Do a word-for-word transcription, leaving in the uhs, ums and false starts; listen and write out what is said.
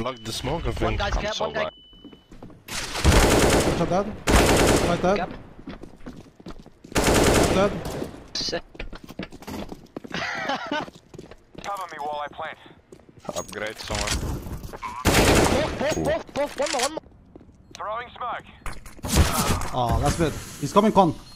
blocked the smoke, I think. One guy's I'm cap, so one guy. Shot dead. Right dead. Cap. Dead. Sick. Cover me while I plant. Upgrade someone. Both, both, both, both. One more, one more. Throwing smoke. Oh, that's good. He's coming con.